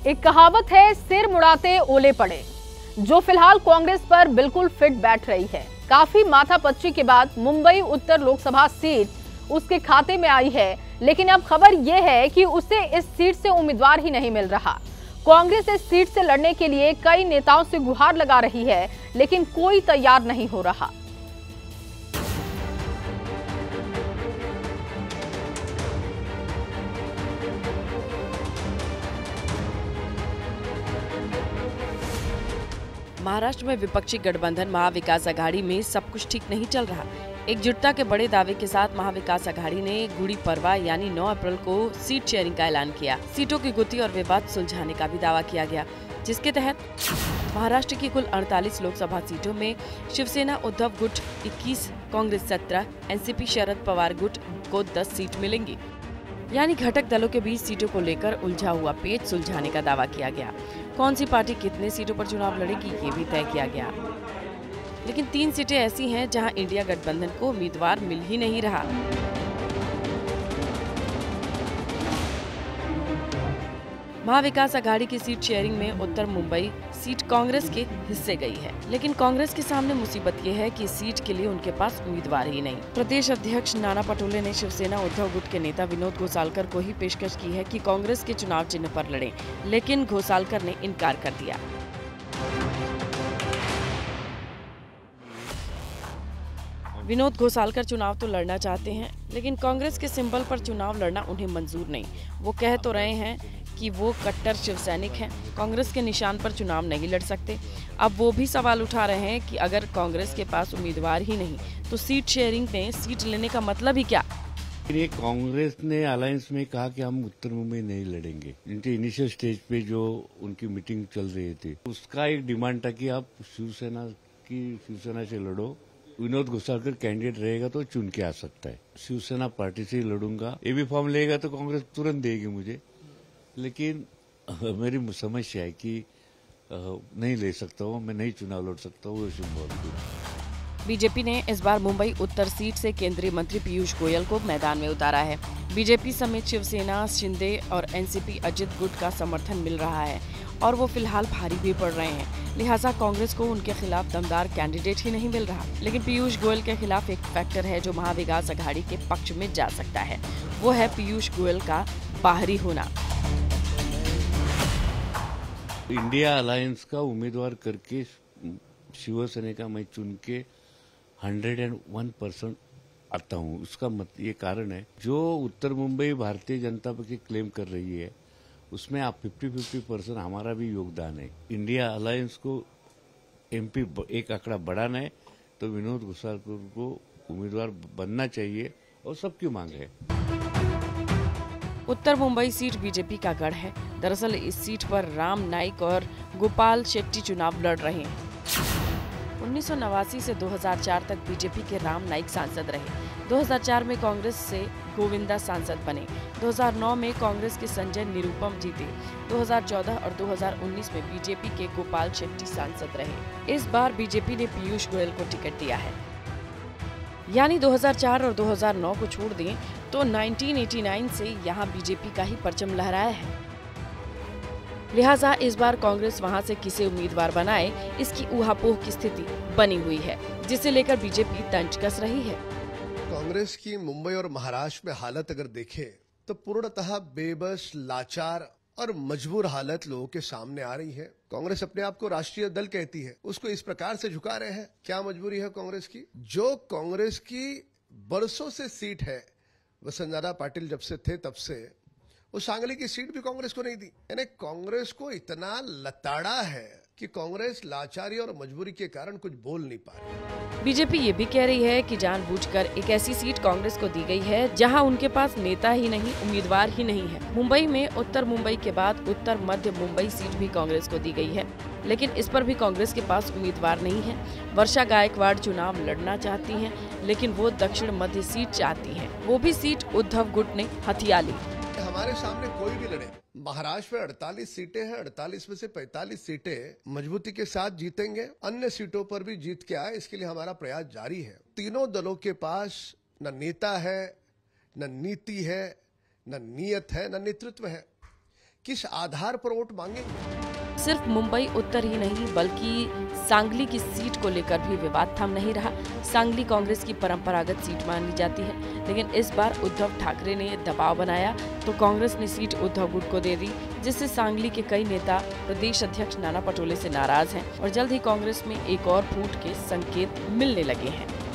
एक कहावत है, सिर मुड़ाते ओले पड़े, जो फिलहाल कांग्रेस पर बिल्कुल फिट बैठ रही है। काफी माथापच्ची के बाद मुंबई उत्तर लोकसभा सीट उसके खाते में आई है, लेकिन अब खबर यह है कि उसे इस सीट से उम्मीदवार ही नहीं मिल रहा। कांग्रेस इस सीट से लड़ने के लिए कई नेताओं से गुहार लगा रही है, लेकिन कोई तैयार नहीं हो रहा। महाराष्ट्र में विपक्षी गठबंधन महाविकास आघाड़ी में सब कुछ ठीक नहीं चल रहा। एकजुटता के बड़े दावे के साथ महाविकास आघाड़ी ने गुड़ी पड़वा यानी 9 अप्रैल को सीट शेयरिंग का ऐलान किया। सीटों की गुत्थी और विवाद सुलझाने का भी दावा किया गया, जिसके तहत महाराष्ट्र की कुल 48 लोकसभा सीटों में शिवसेना उद्धव गुट 21, कांग्रेस 17, एनसीपी शरद पवार गुट को 10 सीट मिलेंगी। यानी घटक दलों के बीच सीटों को लेकर उलझा हुआ पेच सुलझाने का दावा किया गया। कौन सी पार्टी कितने सीटों पर चुनाव लड़ेगी, ये भी तय किया गया। लेकिन 3 सीटें ऐसी हैं जहां इंडिया गठबंधन को उम्मीदवार मिल ही नहीं रहा। महाविकास आघाड़ी की सीट शेयरिंग में उत्तर मुंबई सीट कांग्रेस के हिस्से गई है, लेकिन कांग्रेस के सामने मुसीबत ये है कि इस सीट के लिए उनके पास उम्मीदवार ही नहीं। प्रदेश अध्यक्ष नाना पटोले ने शिवसेना उद्धव गुट के नेता विनोद घोसालकर को ही पेशकश की है कि कांग्रेस के चुनाव चिन्ह पर लड़ें, लेकिन घोसालकर ने इनकार कर दिया। विनोद घोसालकर चुनाव तो लड़ना चाहते हैं, लेकिन कांग्रेस के सिंबल पर चुनाव लड़ना उन्हें मंजूर नहीं। वो कह तो रहे हैं कि वो कट्टर शिव सैनिक हैं, कांग्रेस के निशान पर चुनाव नहीं लड़ सकते। अब वो भी सवाल उठा रहे हैं कि अगर कांग्रेस के पास उम्मीदवार ही नहीं तो सीट शेयरिंग में सीट लेने का मतलब ही क्या। ये कांग्रेस ने अलायंस में कहा कि हम उत्तर मुंबई नहीं लड़ेंगे। इनके इनिशियल स्टेज पे जो उनकी मीटिंग चल रही थी, उसका एक डिमांड था कि आप शिवसेना से लड़ो, विनोद घोसालकर कैंडिडेट रहेगा तो चुन के आ सकता है। शिवसेना पार्टी से लड़ूंगा, ये भी फॉर्म लेगा तो कांग्रेस तुरंत देगी मुझे, लेकिन मेरी समस्या है कि नहीं ले सकता हूँ, मैं नहीं चुनाव लड़ सकता हूँ। बीजेपी ने इस बार मुंबई उत्तर सीट से केंद्रीय मंत्री पीयूष गोयल को मैदान में उतारा है। बीजेपी समेत शिवसेना, शिंदे और एनसीपी अजित गुट का समर्थन मिल रहा है और वो फिलहाल भारी भी पड़ रहे हैं, लिहाजा कांग्रेस को उनके खिलाफ दमदार कैंडिडेट ही नहीं मिल रहा। लेकिन पीयूष गोयल के खिलाफ एक फैक्टर है जो महाविकास आघाड़ी के पक्ष में जा सकता है, वो है पीयूष गोयल का बाहरी होना। इंडिया अलायंस का उम्मीदवार करके शिवसेना का मैं चुन के 101% आता हूँ। उसका ये कारण है, जो उत्तर मुंबई भारतीय जनता पार्टी क्लेम कर रही है, उसमें आप 50-50% हमारा भी योगदान है। इंडिया अलायंस को एमपी एक आंकड़ा बढ़ाना है तो विनोद घोसालकर को उम्मीदवार बनना चाहिए और सबकी मांग है। उत्तर मुंबई सीट बीजेपी का गढ़ है। दरअसल इस सीट पर राम नाईक और गोपाल शेट्टी चुनाव लड़ रहे हैं। 1989 से 2004 तक बीजेपी के राम नाईक सांसद रहे। 2004 में कांग्रेस से गोविंदा सांसद बने। 2009 में कांग्रेस के संजय निरुपम जीते। 2014 और 2019 में बीजेपी के गोपाल शेट्टी सांसद रहे। इस बार बीजेपी ने पीयूष गोयल को टिकट दिया है। यानी 2004 और 2009 को छोड़ दें तो 1989 से यहाँ बीजेपी का ही परचम लहराया है। लिहाजा इस बार कांग्रेस वहां से किसे उम्मीदवार बनाए, इसकी ऊहापोह की स्थिति बनी हुई है, जिसे लेकर बीजेपी तंज कस रही है। कांग्रेस की मुंबई और महाराष्ट्र में हालत अगर देखें तो पूर्णतः बेबस, लाचार और मजबूर हालत लोगों के सामने आ रही है। कांग्रेस अपने आप को राष्ट्रीय दल कहती है, उसको इस प्रकार से झुका रहे हैं। क्या मजबूरी है कांग्रेस की? जो कांग्रेस की बरसों से सीट है, वसुंधरा पाटिल जब से थे तब से, वो सांगली की सीट भी कांग्रेस को नहीं दी। यानी कांग्रेस को इतना लताड़ा है कि कांग्रेस लाचारी और मजबूरी के कारण कुछ बोल नहीं पा रही। बीजेपी ये भी कह रही है कि जानबूझकर एक ऐसी सीट कांग्रेस को दी गई है जहां उनके पास नेता ही नहीं, उम्मीदवार ही नहीं है। मुंबई में उत्तर मुंबई के बाद उत्तर मध्य मुंबई सीट भी कांग्रेस को दी गई है, लेकिन इस पर भी कांग्रेस के पास उम्मीदवार नहीं है। वर्षा गायकवाड़ चुनाव लड़ना चाहती हैं, लेकिन वो दक्षिण मध्य सीट चाहती हैं। वो भी सीट उद्धव गुट ने हथिया ली। हमारे सामने कोई भी लड़े। महाराष्ट्र में 48 सीटें हैं, 48 में से 45 सीटें मजबूती के साथ जीतेंगे। अन्य सीटों पर भी जीत के आए, इसके लिए हमारा प्रयास जारी है। तीनों दलों के पास न नेता है, न नीति है, न नीयत है, न नेतृत्व है। किस आधार पर वोट मांगेंगे? सिर्फ मुंबई उत्तर ही नहीं बल्कि सांगली की सीट को लेकर भी विवाद थम नहीं रहा। सांगली कांग्रेस की परंपरागत सीट मानी जाती है, लेकिन इस बार उद्धव ठाकरे ने दबाव बनाया तो कांग्रेस ने सीट उद्धव गुट को दे दी, जिससे सांगली के कई नेता प्रदेश अध्यक्ष नाना पटोले से नाराज हैं और जल्द ही कांग्रेस में एक और फूट के संकेत मिलने लगे हैं।